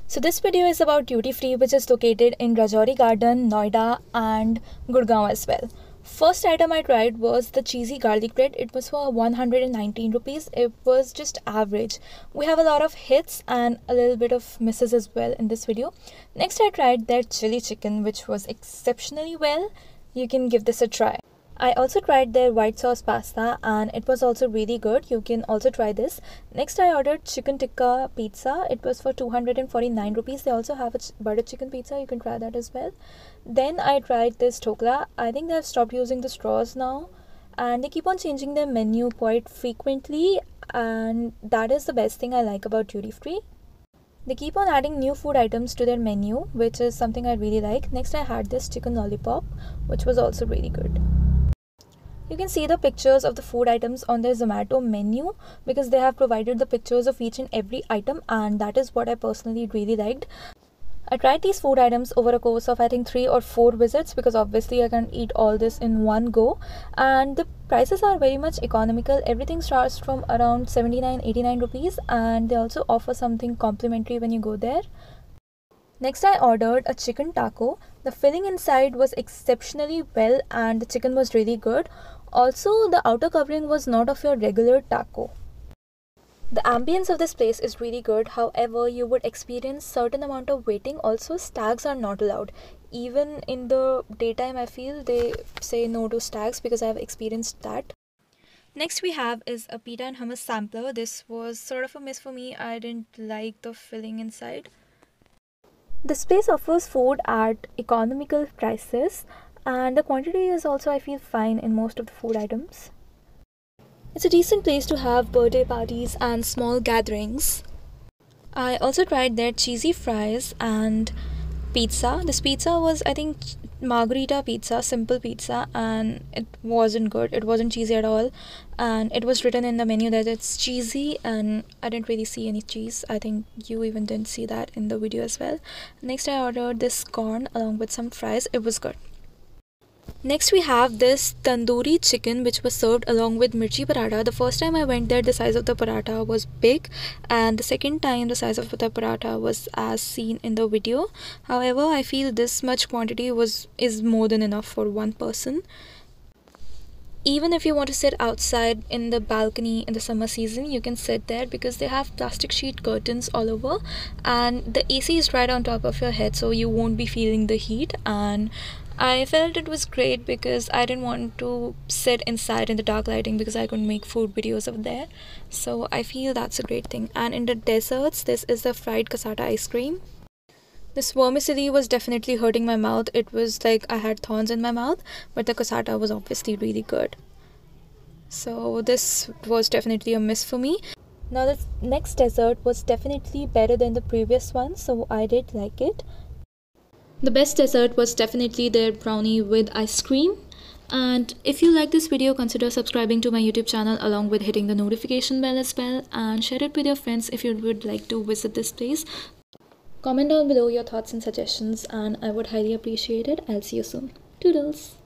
So this video is about Duty Free, which is located in Rajouri Garden, Noida and Gurgaon as well. First item I tried was the cheesy garlic bread. It was for 119 rupees. It was just average. We have a lot of hits and a little bit of misses as well in this video. Next I tried their chili chicken, which was exceptionally well. You can give this a try. I also tried their white sauce pasta and it was also really good. You can also try this. Next I ordered chicken tikka pizza. It was for 249 rupees. They also have a butter chicken pizza. You can try that as well. Then I tried this dhokla. I think they have stopped using the straws now and they keep on changing their menu quite frequently, and that is the best thing I like about Duty Free. They keep on adding new food items to their menu, which is something I really like. Next I had this chicken lollipop, which was also really good. You can see the pictures of the food items on their Zomato menu because they have provided the pictures of each and every item, and that is what I personally really liked. I tried these food items over a course of I think 3 or 4 visits because obviously I can't eat all this in one go, and the prices are very much economical. Everything starts from around 79-89 rupees, and they also offer something complimentary when you go there. Next I ordered a chicken taco. The filling inside was exceptionally well and the chicken was really good. Also, the outer covering was not of your regular taco. The ambience of this place is really good. However, you would experience certain amount of waiting. Also, stags are not allowed. Even in the daytime, I feel they say no to stags because I have experienced that. Next we have is a pita and hummus sampler. This was sort of a miss for me. I didn't like the filling inside. This place offers food at economical prices and the quantity is also, I feel, fine in most of the food items. It's a decent place to have birthday parties and small gatherings. I also tried their cheesy fries and pizza. This pizza was, I think, margherita pizza, simple pizza, and it wasn't good. It wasn't cheesy at all, and it was written in the menu that it's cheesy, and I didn't really see any cheese. I think you even didn't see that in the video as well. Next I ordered this corn along with some fries. It was good. Next we have this tandoori chicken, which was served along with mirchi paratha. The first time I went there, the size of the paratha was big, and the second time the size of the paratha was as seen in the video. However, I feel this much quantity is more than enough for one person. Even if you want to sit outside in the balcony in the summer season, you can sit there because they have plastic sheet curtains all over and the AC is right on top of your head, so you won't be feeling the heat. And I felt it was great because I didn't want to sit inside in the dark lighting because I couldn't make food videos over there. So I feel that's a great thing. And in the desserts, this is the fried cassata ice cream. This vermicelli was definitely hurting my mouth. It was like I had thorns in my mouth, but the cassata was obviously really good. So this was definitely a miss for me. Now the next dessert was definitely better than the previous one, so I did like it. The best dessert was definitely their brownie with ice cream. And if you like this video, consider subscribing to my YouTube channel along with hitting the notification bell as well, and share it with your friends if you would like to visit this place. Comment down below your thoughts and suggestions and I would highly appreciate it. I'll see you soon. Toodles!